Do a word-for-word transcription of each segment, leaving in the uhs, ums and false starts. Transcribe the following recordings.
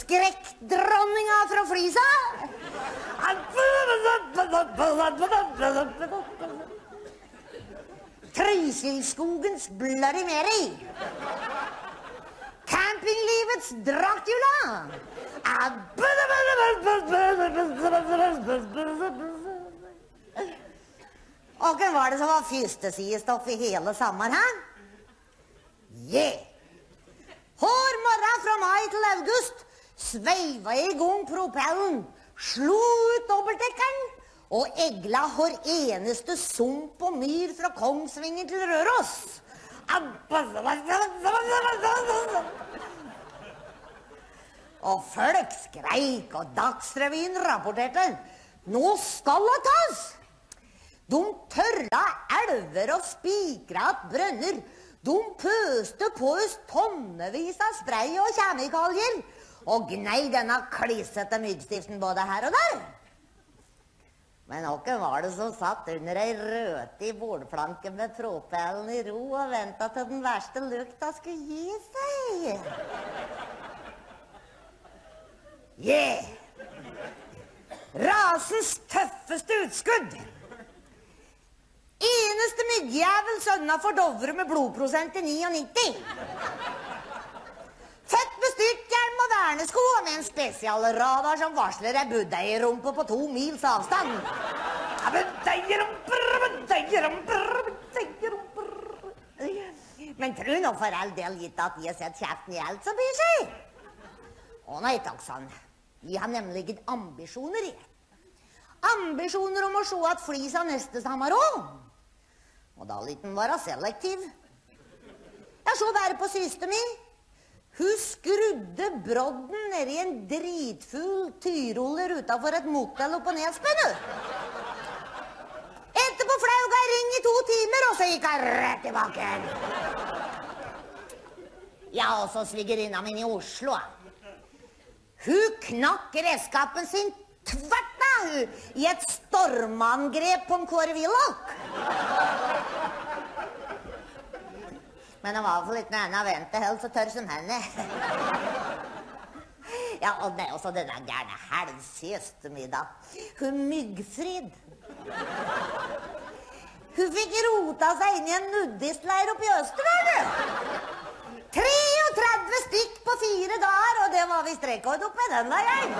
skrekkdronninga fra Flisa. Trysilskogens Bloody Mary. Campinglivets Dracula. Og hvem var det som var fyrstesidestoff i hele sommeren her? Yeah! Hver morgen fra mai til august sveiva i gang propellen, slo ut dobbeltdekkeren og egla hver eneste sump og myr fra Kongsvinger til Røros. Og folk skreik, og Dagsrevyen rapporterte. Nå skal det tas! De tørra elver og spikret brønner. De pøste på oss tonnevis av spray og kjemikalier og gnei denne klissete myggstiften både her og der. Men hvem var det som satt under ei røte i bordflanken med propellen i ro og ventet til den verste lukta skulle gi seg? Yeah! Rasens tøffeste utskudd! Eneste myggjævel sønna for Dovre med blodprosent i nittini. Født med styrthjelm og vernesko og med en spesialradar som varsler ei buddeierumpe på to mils avstand. Men tro nå for all del gitt at de har sett kjeften i alt som byr seg. Å nei, takk sann. Vi har nemlig gitt ambisjoner i. Ambisjoner om å se at Flisa neste sommer også. Og da litt den være selektiv. Jeg så bare på syste mi. Hun skrudde brodden ned i en dritfull tyroller utenfor et motell oppe på Nesbø. Etterpå flaug jeg ring i to timer, og så gikk jeg rett tilbake. Ja, og så svigerinna min i Oslo. Hun knakk redskapen sin tvert av hun i et stormangrep på en Kåre Willoch. Men det var for litt noe annet vente helt så tørr som henne. Ja, og det er også denne gærne helgsjøstemiddag. Hun Myggfrid. Hun fikk rota seg inn i en nudistleir oppe i Østerdal. treogtredve stykk på fire dager, og det var visst rekord oppe i den leiren.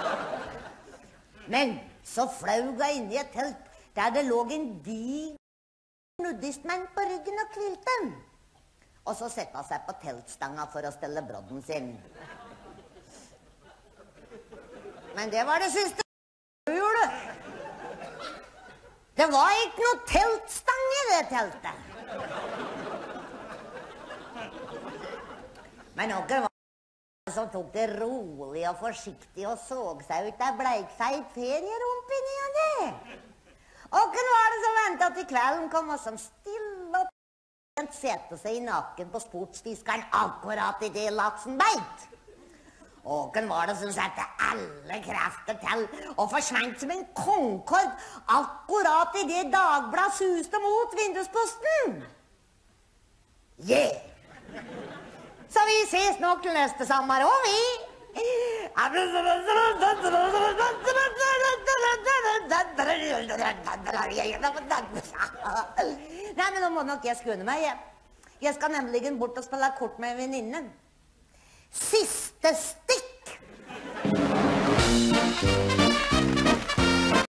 Men så flaug jeg inn i et telt der det lå en diger nudistmenn på ryggen og kvilte. Og så sette han seg på teltstanga for å stelle brodden sin. Men det var det siste hun gjorde. Det var ikke noe teltstang i det teltet. Men noen var det som tok det rolig og forsiktig og såg seg ut der bleikfeit ferierump inni og det. Og hvem var det som ventet til kvelden kom og som stille og sette seg i nakken på sportsfiskeren akkurat i det laksen beit. Og hvem var det som sette alle krefter til og forsvant som en konkord akkurat i det Dagbladet suste mot vindusposten? Yeah! Så vi ses nok til neste sommer, og vi... Nei, men nå må nok jeg skune meg. Jeg skal nemlig bort og spille kort med venninnen. Siste